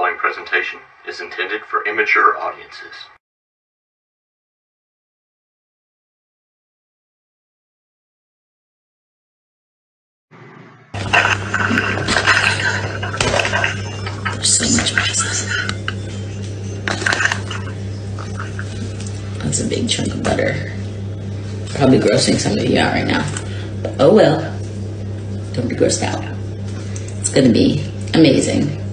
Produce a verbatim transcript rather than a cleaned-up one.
following presentation is intended for immature audiences. There's so much rice. That's a big chunk of butter. Probably grossing some of you out right now. But oh well. Don't be grossed out. It's gonna be amazing.